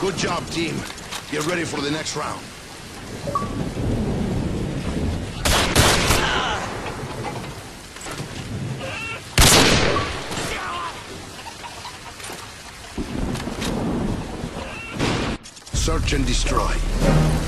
Good job, team. Get ready for the next round. Search and destroy.